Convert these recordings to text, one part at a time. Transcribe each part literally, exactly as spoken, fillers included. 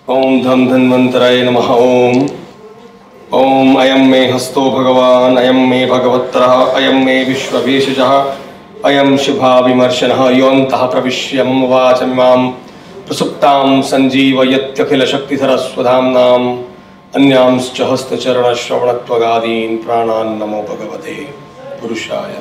Om Dham Dhanvantaraye Namaha Om. Om Ayam Me Hasto Bhagavan, Ayam Me Bhagavatraha, Ayam Me Vishwaveshajaha, Ayam Shibha Vimarshanaha, Yontaha Pravishyam Vachamimam, Prasuptam Sanjeeva Yatyakhila Shakti Saraswadhamnam, Anyamscha Hasta Charana Shravanatvagādīn Prāṇān Namo Bhagavate Purushaya.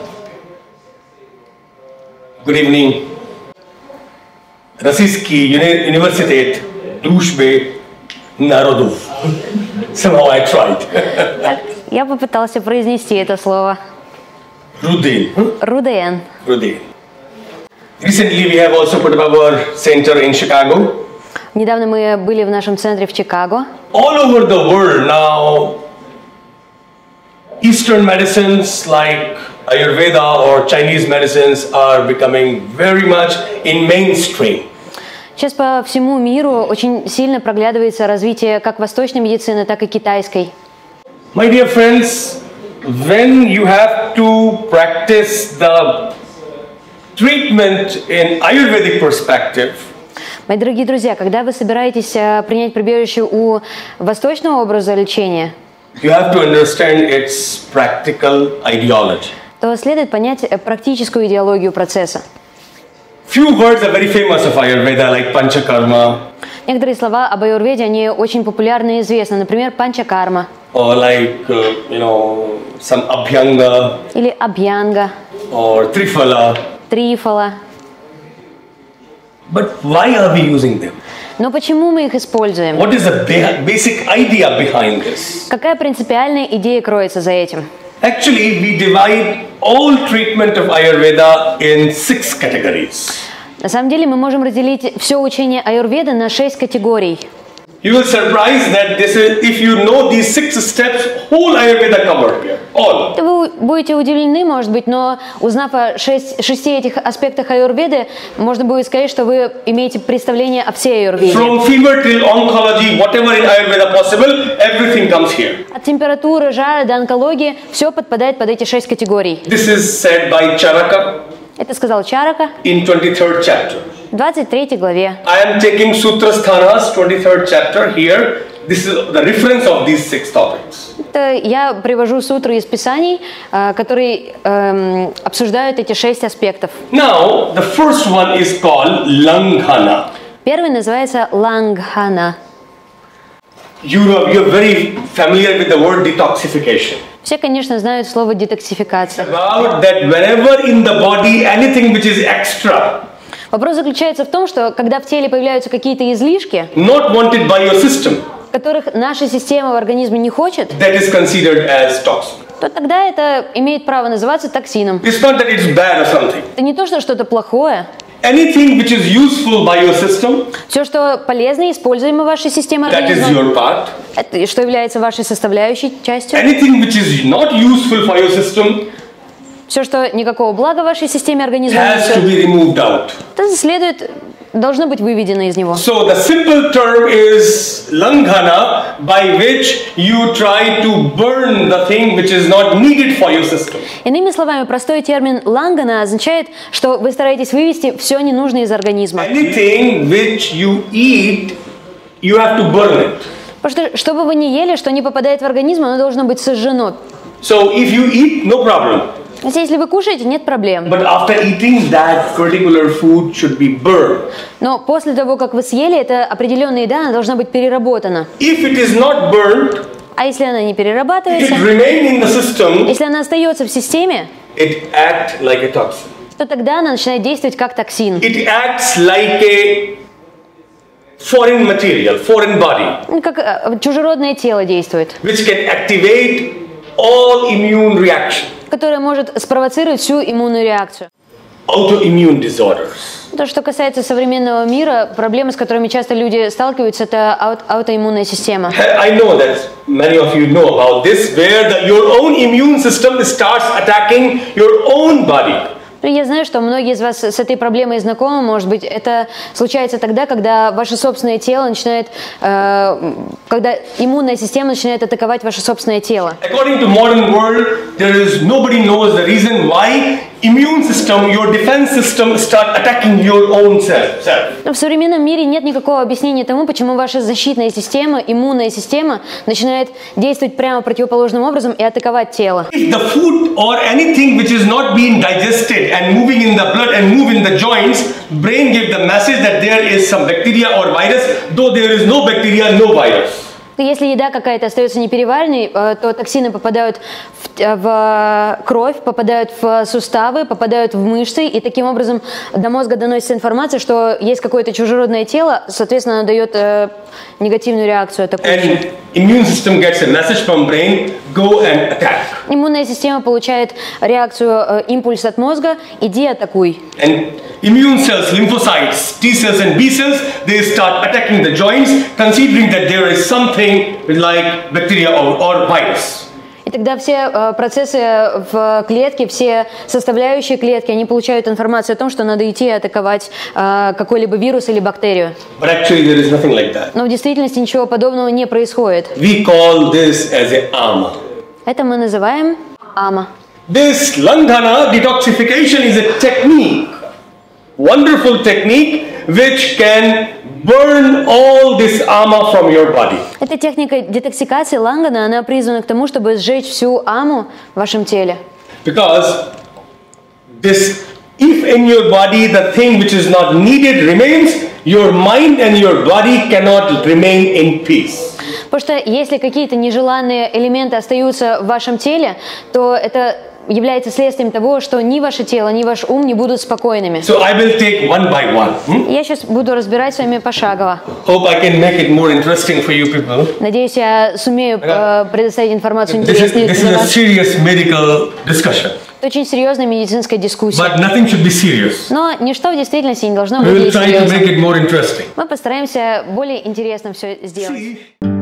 Good evening. Российский университет Дружбы Народов. Somehow I tried. Я попытался произнести это слово. Руден. Руден. Руден. Recently we have also put up our center in Chicago. Недавно мы были в нашем центре в Чикаго. All over the world now, Eastern medicines like Ayurveda or Chinese medicines are becoming very much in mainstream. Сейчас по всему миру очень сильно проглядывается развитие как восточной медицины, так и китайской. My dear friends, when you have to practice the treatment in Ayurvedic perspective, мои дорогие друзья, когда вы собираетесь принять прибежище у восточного образа лечения, you have to understand its practical ideology. То следует понять практическую идеологию процесса. Few words are very famous of Ayurveda, like Panchakarma. Некоторые слова об аюрведе, они очень популярны и известны. Например, панчакарма. Or like, uh, you know, some Abhyanga. Или абьянга. Or Trifala. Трифала. But why are we using them? Но почему мы их используем? What is the basic idea behind this? Какая принципиальная идея кроется за этим? Actually, we divide all treatment of Ayurveda in six categories. На самом деле мы можем разделить все учение аюрведы на шесть категорий. You will surprise that this is, if you know these six steps, whole Ayurveda covered here, all. Вы будете удивлены, может быть, но узнав о шесть, шести этих аспектах аюрведы, можно будет сказать, что вы имеете представление о всей аюрведе. From fever till oncology, whatever in Ayurveda possible, everything comes here. От температуры, жара до онкологии, все подпадает под эти шесть категорий. This is said by Charaka. Это сказал Чарака. In twenty-third chapter. В двадцать третьей главе. I am taking Sutrasthana's twenty-third chapter here. This is the reference of these six topics. Это я привожу сутры из Писаний, которые эм, обсуждают эти шесть аспектов. Now, the first one is called Langhana. Первый называется Лангхана. You are, you're very familiar with the word detoxification. Все, конечно, знают слово детоксификация. About that whenever in the body anything which is extra. Вопрос заключается в том, что когда в теле появляются какие-то излишки, not wanted by your system, которых наша система в организме не хочет, that is considered as toxin. то тогда это имеет право называться токсином. It's not that it's bad or something. Это не то, что что-то плохое. Anything which is useful by your system, все, что полезно и используемо в вашей системе организма, that is your part. Это, что является вашей составляющей частью. Anything which is not useful for your system, все, что никакого блага вашей системе организма не has to be removed out. Это следует, должно быть выведено из него. So the simple term is Langhana, by which you try to burn the thing which is not needed for your system. Иными словами, простой термин лангана означает, что вы стараетесь вывести все ненужное из организма. Anything which you eat, you have to burn it. Потому что, что бы вы ни ели, что не попадает в организм, оно должно быть сожжено. So if you eat, no problem. Если вы кушаете, нет проблем. But after eating that particular food should be burned. Но после того, как вы съели, эта определенная еда, она должна быть переработана. If it is not burned, а если она не перерабатывается, it remain in the system, если она остается в системе, it act like a toxin. то тогда она начинает действовать как токсин. It acts like a foreign material, foreign body. Как чужеродное тело действует. Which can activate all immune reaction. Которое может спровоцировать всю иммунную реакцию. Autoimmune disorders. То, что касается современного мира, проблемы, с которыми часто люди сталкиваются, это аут аутоиммунная система. I know that many of you know about this, where the, your own immune system starts attacking your own body. Я знаю, что многие из вас с этой проблемой знакомы. Может быть, это случается тогда, когда ваше собственное тело начинает, э, когда иммунная система начинает атаковать ваше собственное тело. According to modern world, there is nobody knows the reason why immune system, your defense system start attacking your own self. self. Но в современном мире нет никакого объяснения тому, почему ваша защитная система, иммунная система начинает действовать прямо противоположным образом и атаковать тело. If the food or anything which is not being digested and moving in the blood and move in the joints, brain give the message that there is some bacteria or virus, though there is no bacteria, no virus. Если еда какая-то остается непереваренной, то токсины попадают в, в кровь, попадают в суставы, попадают в мышцы, и таким образом до мозга доносится информация, что есть какое-то чужеродное тело, соответственно, оно дает э, негативную реакцию атакующую. And immune system gets a message from brain, go and attack. Иммунная система получает реакцию, э, импульс от мозга, иди атакуй. And immune cells, lymphocytes, T cells and B cells, they start attacking the joints, considering that there is something like bacteria or, or virus. И тогда все э, процессы в клетке, все составляющие клетки, они получают информацию о том, что надо идти и атаковать э, какой-либо вирус или бактерию. But actually there is nothing like that. Но в действительности ничего подобного не происходит. We call this as a ama. Это мы называем ама. This Landhana detoxification is a technique, wonderful technique which can burn all this ama from your body. Эта техника детоксикации лангана, она призвана к тому, чтобы сжечь всю аму в вашем теле. Because this, if in your body the thing which is not needed remains, your mind and your body cannot remain in peace. Потому что если какие-то нежеланные элементы остаются в вашем теле, то это является следствием того, что ни ваше тело, ни ваш ум не будут спокойными. So I will take one by one. Hmm? Я сейчас буду разбирать с вами пошагово. Hope I can make it more interesting for you people. Надеюсь, я сумею э, предоставить информацию This is, интересную this для is a вас. serious medical discussion. Это очень серьезная медицинская дискуссия. But nothing should be serious. Но ничто в действительности не должно We will быть try to make серьезным. it more interesting. Мы постараемся более интересно все сделать. See?